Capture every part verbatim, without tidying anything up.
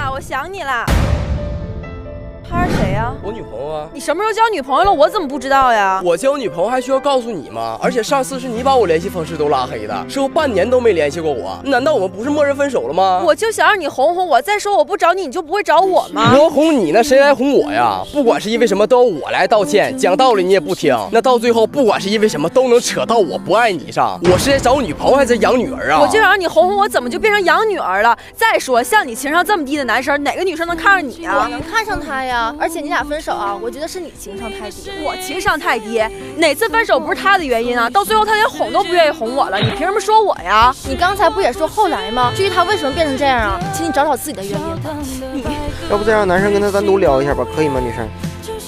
呀，我想你了。他是谁呀？ 我女朋友啊。 你什么时候交女朋友了？我怎么不知道呀？ 我交女朋友还需要告诉你吗？而且上次是你把我联系方式都拉黑的，之后半年都没联系过我。难道我们不是默认分手了吗？ 我就想让你哄哄我。再说我不找你，你就不会找我吗？ 我哄你，那谁来哄我呀？不管是因为什么，都要我来道歉。讲道理你也不听，那到最后不管是因为什么，都能扯到我不爱你上。我是在找女朋友还是在养女儿啊？ 我就想让你哄哄我，怎么就变成养女儿了？再说像你情商这么低的男生，哪个女生能看上你啊？ 我能看上他呀，而且你俩分手啊，我觉得是你情商太低。 我情商太低？哪次分手不是他的原因啊？到最后他连哄都不愿意哄我了，你凭什么说我呀？ 你刚才不也说后来吗？至于他为什么变成这样啊，请你找找自己的原因吧。 你要不再让男生跟他单独聊一下吧，可以吗，女生？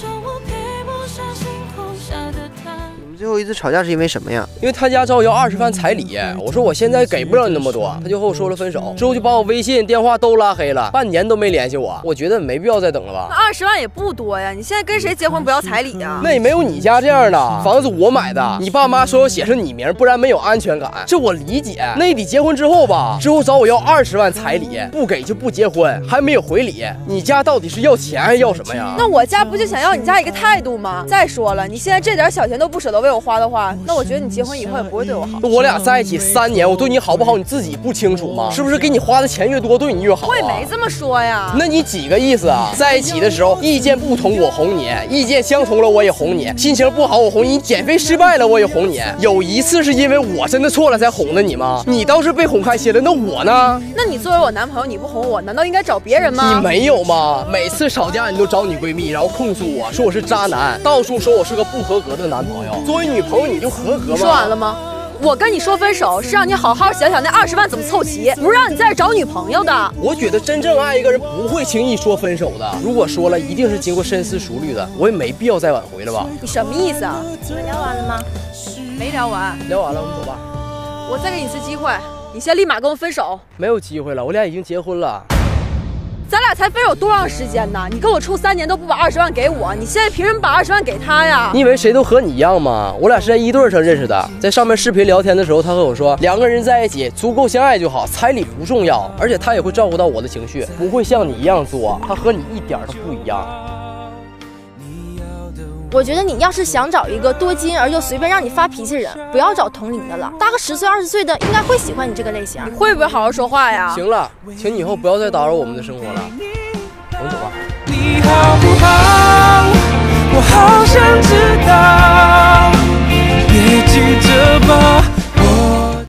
最后一次吵架是因为什么呀？ 因为他家找我要二十万彩礼，我说我现在给不了你那么多，他就和我说了分手，之后就把我微信、电话都拉黑了，半年都没联系我。我觉得没必要再等了吧。 那二十万也不多呀，你现在跟谁结婚不要彩礼呀？ 那也没有你家这样的，房子我买的，你爸妈说要写上你名，不然没有安全感，这我理解。那得结婚之后吧，之后找我要二十万彩礼，不给就不结婚，还没有回礼。你家到底是要钱还是要什么呀？ 那我家不就想要你家一个态度吗？再说了，你现在这点小钱都不舍得为我花的话，那我觉得你结婚以后也不会对我好。 我俩在一起三年，我对你好不好你自己不清楚吗？是不是给你花的钱越多，对你越好啊？ 我也没这么说呀。 那你几个意思啊？在一起的时候意见不同我哄你，意见相同了我也哄你，心情不好我哄你，你减肥失败了我也哄你。有一次是因为我真的错了才哄的你吗？你倒是被哄开心了，那我呢？ 那你作为我男朋友你不哄我，难道应该找别人吗？ 你没有吗？每次吵架你都找你闺蜜，然后控诉我说我是渣男，到处说我是个不合格的男朋友。作为女朋友你就合格吗？ 说完了吗？我跟你说分手是让你好好想想那二十万怎么凑齐，不是让你在这找女朋友的。 我觉得真正爱一个人不会轻易说分手的，如果说了，一定是经过深思熟虑的。我也没必要再挽回了吧？ 你什么意思啊？ 你们聊完了吗？ 没聊完。 聊完了，我们走吧。 我再给你一次机会，你先立马跟我分手。 没有机会了，我俩已经结婚了。 咱俩才分手多长时间呢？你跟我处三年都不把二十万给我，你现在凭什么把二十万给他呀？ 你以为谁都和你一样吗？我俩是在一对上认识的，在上面视频聊天的时候，他和我说两个人在一起足够相爱就好，彩礼不重要，而且他也会照顾到我的情绪，不会像你一样作，他和你一点都不一样。 我觉得你要是想找一个多金而又随便让你发脾气的人，不要找同龄的了，大个十岁二十岁的应该会喜欢你这个类型。 你会不会好好说话呀？ 行了，请你以后不要再打扰我们的生活了，我们走吧。 你好不好？我好想知道，别急着吧。